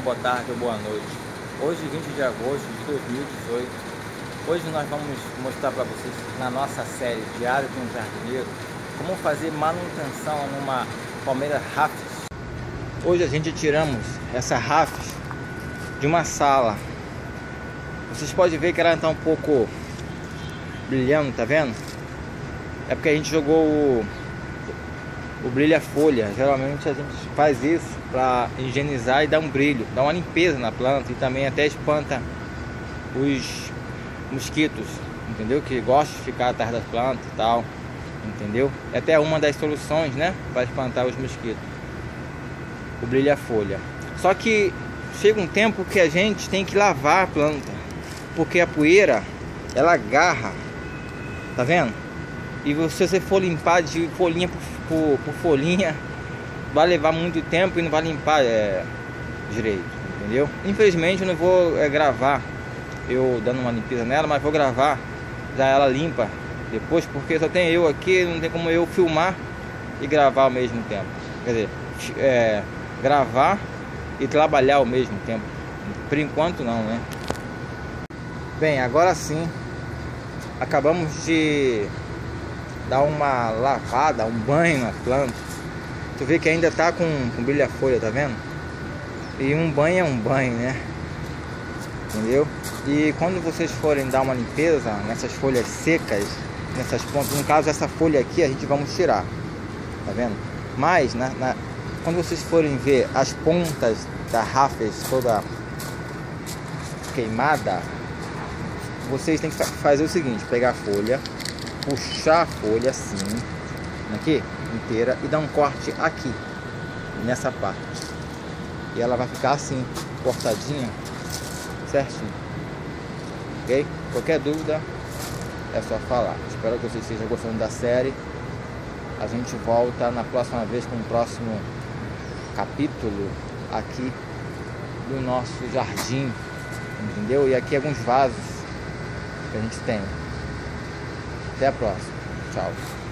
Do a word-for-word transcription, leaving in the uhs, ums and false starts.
boa tarde ou boa noite. Hoje, vinte de agosto de dois mil e dezoito, hoje nós vamos mostrar para vocês, na nossa série Diário de um Jardineiro, como fazer manutenção numa palmeira Rafis. Hoje a gente tiramos essa Rafis de uma sala. Vocês podem ver que ela está um pouco brilhando, tá vendo? É porque a gente jogou o, o brilha-folha. Geralmente a gente faz isso para higienizar e dar um brilho, dar uma limpeza na planta, e também até espanta os mosquitos, entendeu? Que gostam de ficar atrás das plantas e tal, entendeu? É até uma das soluções, né, para espantar os mosquitos, o brilha-folha. Só que chega um tempo que a gente tem que lavar a planta, porque a poeira ela agarra, tá vendo? E se você for limpar de folhinha por, por, por folhinha, vai levar muito tempo e não vai limpar é, direito, entendeu? Infelizmente eu não vou é, gravar eu dando uma limpeza nela, mas vou gravar já ela limpa depois, porque só tem eu aqui, não tem como eu filmar e gravar ao mesmo tempo. Quer dizer, é, gravar e trabalhar ao mesmo tempo. Por enquanto não, né? Bem, agora sim, acabamos de dar uma lavada, um banho na planta. Tu vê que ainda tá com, com brilha-folha, tá vendo? E um banho é um banho, né? Entendeu? E quando vocês forem dar uma limpeza nessas folhas secas, nessas pontas, no caso essa folha aqui a gente vamos tirar, tá vendo? Mas na, na, quando vocês forem ver as pontas da Rafis toda queimada, vocês têm que fazer o seguinte: pegar a folha, puxar a folha assim, aqui inteira, e dar um corte aqui nessa parte, e ela vai ficar assim, cortadinha, certinho, ok? Qualquer dúvida é só falar. Espero que vocês estejam gostando da série. A gente volta na próxima vez com o próximo capítulo aqui do nosso jardim, entendeu? E aqui alguns vasos que a gente tem. Até a próxima. Tchau.